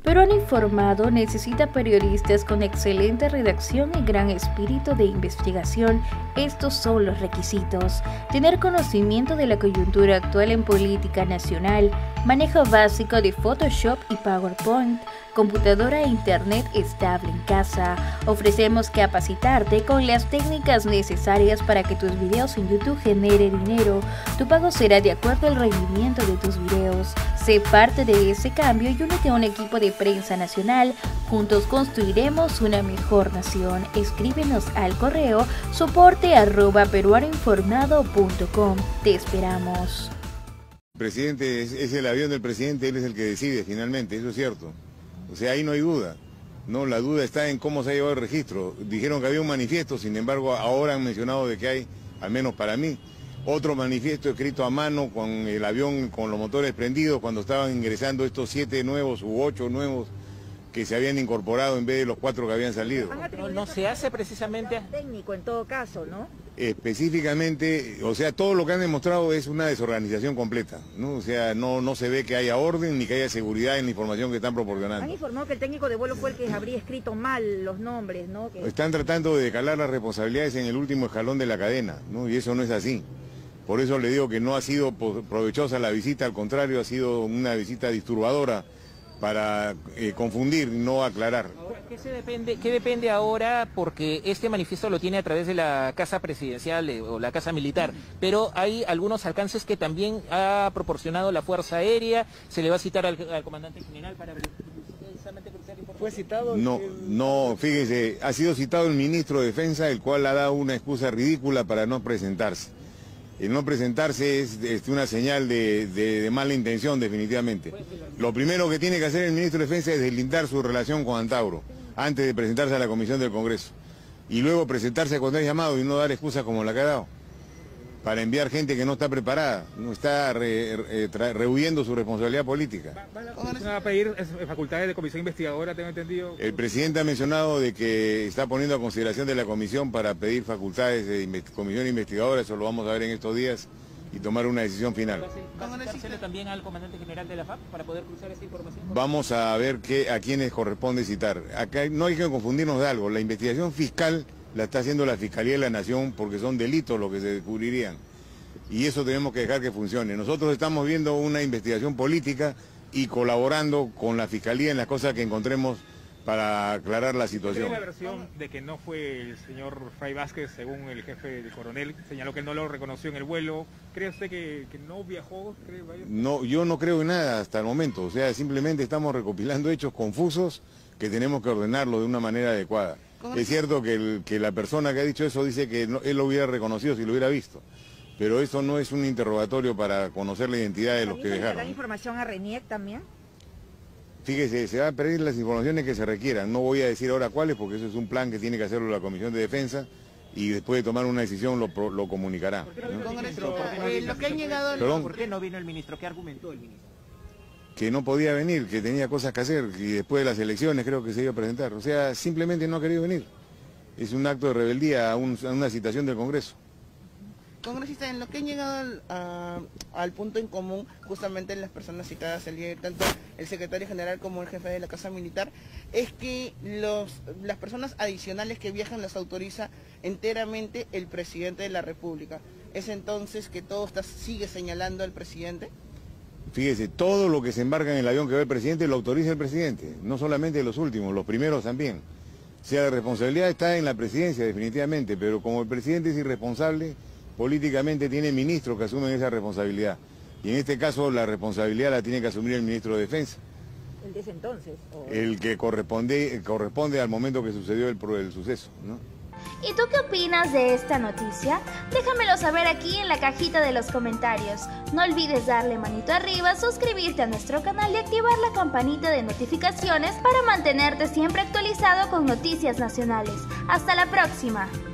Peruano Informado necesita periodistas con excelente redacción y gran espíritu de investigación. Estos son los requisitos: tener conocimiento de la coyuntura actual en política nacional, manejo básico de Photoshop y PowerPoint, computadora e internet estable en casa. Ofrecemos capacitarte con las técnicas necesarias para que tus videos en YouTube generen dinero. Tu pago será de acuerdo al rendimiento de tus videos. Sé parte de ese cambio y únete a un equipo de prensa nacional. Juntos construiremos una mejor nación. Escríbenos al correo soporte@peruanoinformado.com. Te esperamos. El presidente es el avión del presidente, él es el que decide finalmente, eso es cierto. O sea, ahí no hay duda. No, la duda está en cómo se ha llevado el registro. Dijeron que había un manifiesto, sin embargo, ahora han mencionado de que hay, al menos para mí, otro manifiesto escrito a mano con el avión con los motores prendidos cuando estaban ingresando estos 7 nuevos u 8 nuevos que se habían incorporado en vez de los 4 que habían salido. No se hace precisamente técnico en todo caso, ¿no? Específicamente, o sea, todo lo que han demostrado es una desorganización completa, ¿no? O sea, no se ve que haya orden ni que haya seguridad en la información que están proporcionando. Han informado que el técnico de vuelo fue el que habría escrito mal los nombres, ¿no? Están tratando de decalar las responsabilidades en el último escalón de la cadena, ¿no? Y eso no es así. Por eso le digo que no ha sido provechosa la visita, al contrario, ha sido una visita disturbadora para confundir, no aclarar. ¿Qué depende ahora? Porque este manifiesto lo tiene a través de la Casa Presidencial o la Casa Militar, pero hay algunos alcances que también ha proporcionado la Fuerza Aérea. Se le va a citar al comandante general para precisamente cruzar información. ¿Fue citado? No, fíjese, ha sido citado el ministro de Defensa, el cual ha dado una excusa ridícula para no presentarse. El no presentarse es una señal de mala intención, definitivamente. Lo primero que tiene que hacer el ministro de Defensa es deslindar su relación con Antauro, antes de presentarse a la Comisión del Congreso. Y luego presentarse cuando es llamado y no dar excusas como la que ha dado, para enviar gente que no está preparada, no está rehuyendo su responsabilidad política. ¿Va a pedir facultades de comisión investigadora, tengo entendido? El presidente ha mencionado de que está poniendo a consideración de la comisión para pedir facultades de comisión investigadora, eso lo vamos a ver en estos días y tomar una decisión final. ¿Va a citársele también al comandante general de la FAP para poder cruzar esa información? Vamos a ver a quiénes corresponde citar. Acá no hay que confundirnos de algo, la investigación fiscal la está haciendo la Fiscalía de la Nación porque son delitos los que se descubrirían. Y eso tenemos que dejar que funcione. Nosotros estamos viendo una investigación política y colaborando con la Fiscalía en las cosas que encontremos para aclarar la situación. ¿Tiene la versión de que no fue el señor Fray Vázquez, según el jefe del coronel? Señaló que no lo reconoció en el vuelo. ¿Cree usted que no viajó? No, yo no creo en nada hasta el momento. O sea, simplemente estamos recopilando hechos confusos que tenemos que ordenarlo de una manera adecuada. Es cierto que la persona que ha dicho eso dice que él lo hubiera reconocido si lo hubiera visto, pero eso no es un interrogatorio para conocer la identidad de los que dejaron. ¿Le da información a RENIEC también? Fíjese, se van a pedir las informaciones que se requieran, no voy a decir ahora cuáles porque eso es un plan que tiene que hacerlo la Comisión de Defensa y después de tomar una decisión lo comunicará. ¿Por qué no vino el ministro? ¿Qué argumentó el ministro? Que no podía venir, que tenía cosas que hacer y después de las elecciones creo que se iba a presentar. O sea, simplemente no ha querido venir. Es un acto de rebeldía a una citación del Congreso. Congresista, en lo que han llegado al punto en común, justamente en las personas citadas el día, tanto el secretario general como el jefe de la Casa Militar, es que las personas adicionales que viajan las autoriza enteramente el presidente de la República. ¿Es entonces que todo sigue señalando al presidente? Fíjese, todo lo que se embarca en el avión que va el presidente lo autoriza el presidente, no solamente los últimos, los primeros también. O sea, la responsabilidad está en la presidencia definitivamente, pero como el presidente es irresponsable, políticamente tiene ministros que asumen esa responsabilidad. Y en este caso la responsabilidad la tiene que asumir el ministro de Defensa. ¿El de ese entonces? El que corresponde al momento que sucedió el suceso, ¿no? ¿Y tú qué opinas de esta noticia? Déjamelo saber aquí en la cajita de los comentarios. No olvides darle manito arriba, suscribirte a nuestro canal y activar la campanita de notificaciones para mantenerte siempre actualizado con noticias nacionales. ¡Hasta la próxima!